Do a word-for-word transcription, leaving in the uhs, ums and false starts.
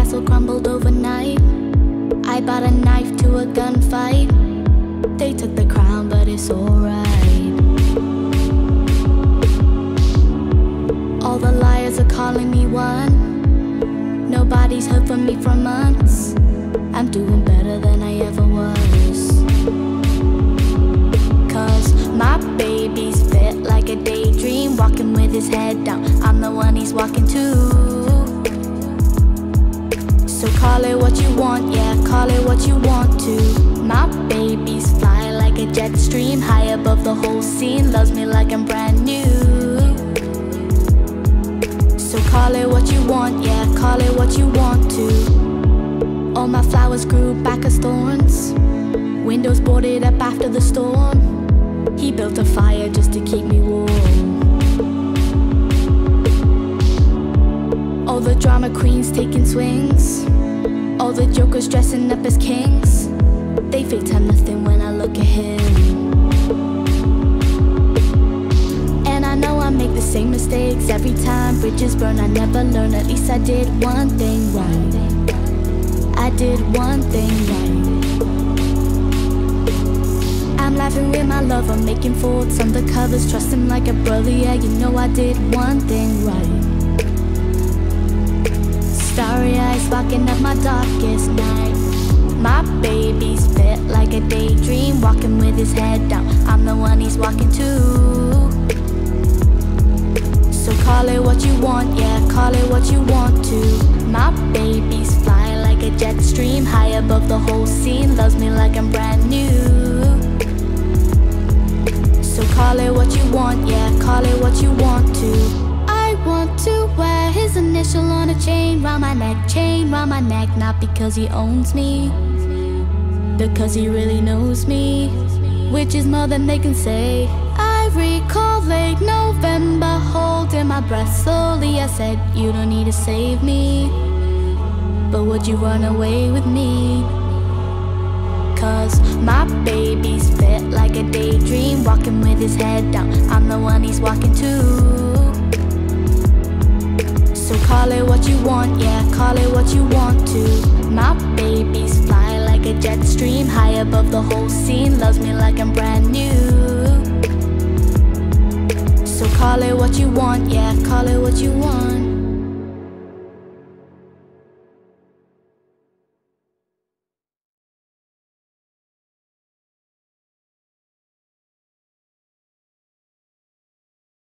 castle crumbled overnight. I bought a knife to a gunfight. They took the crown, but it's alright. All the liars are calling me one. Nobody's heard from me for months. I'm doing better than I ever was. Cause my baby's fit like a daydream, walking with his head down. I'm the one he's walking to. So call it what you want, yeah, call it what you want to. My baby's fly like a jet stream, high above the whole scene, loves me like I'm brand new. So call it what you want, yeah, call it what you want to. All my flowers grew back as thorns, windows boarded up after the storm. He built a fire just to keep me warm. All the drama queens taking swings, all the jokers dressing up as kings. They fake time nothing when I look at him. And I know I make the same mistakes every time. Bridges burn, I never learn. At least I did one thing right. I did one thing right. I'm laughing with my lover, making faults on the covers. Trust him like a brother, yeah, you know I did one thing right. Starry eyes walking up my darkest night. My baby's fit like a daydream, walking with his head down. I'm the one he's walking to. So call it what you want, yeah, call it what you want to. My baby's fly like a jet stream, high above the whole scene, loves me like I'm brand new. So call it what you want, yeah, call it what you want to. I want to wear his initial on a chain round my neck, chain round my neck, not because he owns me, because he really knows me, which is more than they can say. I recall late November, holding my breath slowly. I said, you don't need to save me, but would you run away with me? Cause my baby's fit like a daydream, walking with his head down. I'm the one he's walking to. So call it what you want, yeah, call it what you want to. My baby's fly like a jet stream, high above the whole scene, loves me like I'm brand new. So call it what you want, yeah, call it what you want.